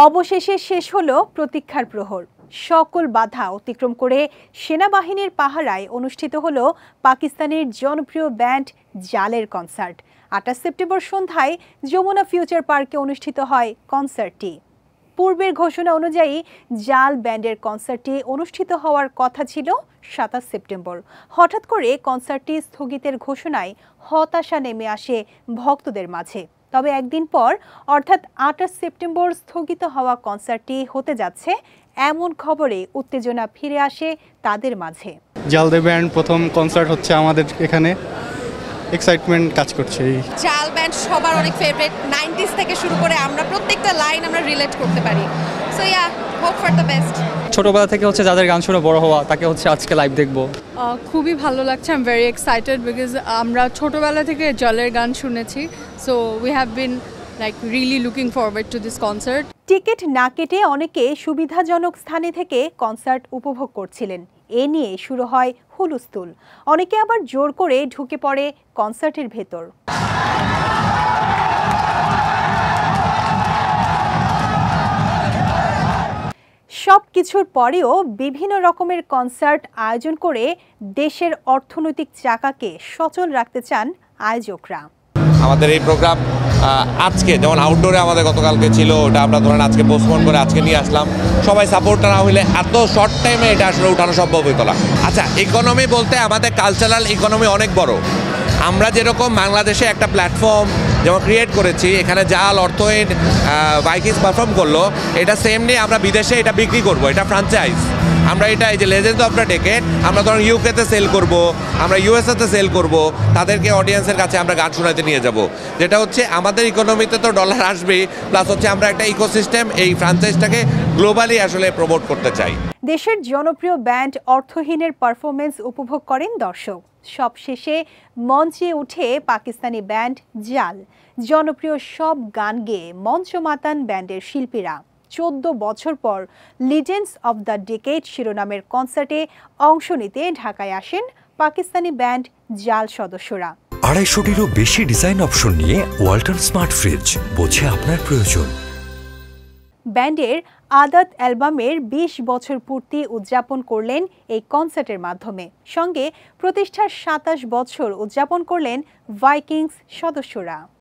অবশেষে শেষ হলো প্রতীক্ষার প্রহর। সকল বাধা অতিক্রম করে সেনাবাহিনীর পাহারায় অনুষ্ঠিত হলো পাকিস্তানের জনপ্রিয় ব্যান্ড জালের কনসার্ট। ২৮ সেপ্টেম্বর সন্ধ্যায় যমুনা ফিউচার পার্কে অনুষ্ঠিত হয় কনসার্টটি। পূর্বের ঘোষণা অনুযায়ী জাল ব্যান্ডের কনসার্টটি অনুষ্ঠিত হওয়ার কথা ছিল ২৭ সেপ্টেম্বর। হঠাৎ করে কনসার্টটি স্থগিতের ঘোষণায় হতাশা নেমে আসে ভক্তদের মাঝে। তবে একদিন পর অর্থাৎ ২৮ সেপ্টেম্বর স্থগিত হওয়া কনসার্টটি হতে যাচ্ছে এমন খবরে উত্তেজনা ফিরে আসে তাদের মাঝে। জালদে ব্যান্ড প্রথম কনসার্ট হচ্ছে আমাদের এখানে, এক্সাইটমেন্ট কাজ করছে। জাল ব্যান্ড সবার অনেক ফেভারিট, 90s থেকে শুরু করে আমরা প্রত্যেকটা লাইন আমরা রিলেট করতে পারি। So yeah, hope for the best. ছোটবেলা থেকে হচ্ছে যাদের গান শুনে বড় হওয়া, তাকে হচ্ছে আজকে লাইভ দেখবো। খুবই ভালো লাগছে। I am very excited because আমরা ছোটবেলা থেকে জলের গান শুনেছি। So we have been like really looking forward to this concert. Ticket না কেটে অনেকে সুবিধাজনক স্থানে থেকে কনসার্ট উপভোগ করছিলেন। এ নিয়ে শুরু হয় হুলস্থুল। অনেকে আবার জোর করে ঢুকে পড়ে কনসার্টের ভেতর। সব কিছুর পরেও বিভিন্ন রকমের কনসার্ট আয়োজন করে দেশের অর্থনৈতিক চাকাকে সচল রাখতে চান আয়োজকরা। আমাদের এই প্রোগ্রাম আজকে যেমন আউটডোরে আমাদের গতকালকে ছিল, ওটা আমরা ধরেন আজকে পোস্টপোন করে আজকে নিয়ে আসলাম। সবাই সাপোর্টটা না হইলে এত শর্ট টাইমে এটা আসলে উঠানো সম্ভব হতো না। আচ্ছা, ইকোনমি বলতে আমাদের কালচারাল ইকোনমি অনেক বড়। আমরা যেরকম বাংলাদেশে একটা প্ল্যাটফর্ম যেমন ক্রিয়েট করেছি, এখানে জাল অর্থহীন ভাইকিংস পারফর্ম করলো, এটা সেম নিয়ে আমরা বিদেশে এটা বিক্রি করব, এটা ফ্র্যাঞ্চাইজ। আমরা এটা এই যে লেজেন্ডস অফ দ্য ডেকেড আমরা ধরুন ইউকেতে সেল করব, আমরা ইউএসএতে সেল করব, তাদেরকে অডিয়েন্সের কাছে আমরা গান শোনাতে নিয়ে যাব। যেটা হচ্ছে আমাদের ইকোনমিতে তো ডলার আসবেই, প্লাস হচ্ছে আমরা একটা ইকোসিস্টেম এই ফ্র্যাঞ্চাইজটাকে গ্লোবালি আসলে প্রমোট করতে চাই। দেশের জনপ্রিয় ব্যান্ড অর্থহীনের পারফরমেন্স উপভোগ করেন দর্শক। সবশেষে মঞ্চে উঠে পাকিস্তানি ব্যান্ড জাল। জনপ্রিয় সব গান গেয়ে মঞ্চ মাতান ব্যান্ডের শিল্পীরা। 14 বছর পর লিজেন্ডস অব দ্য ডেকেড শিরোনামের কনসার্টে অংশ নিতে ঢাকায় আসেন পাকিস্তানি ব্যান্ড জাল সদস্যরা। ২৫০টিরও বেশি ডিজাইন অপশন নিয়ে ওয়ালটন স্মার্ট ফ্রিজ, বোঝে আপনার প্রয়োজন। ব্যান্ডের আদাত অ্যালবামের 20 বছর পূর্তি উদযাপন করলেন এই কনসার্টের মাধ্যমে। সঙ্গে প্রতিষ্ঠার 27 বছর উদযাপন করলেন ভাইকিংস সদস্যরা।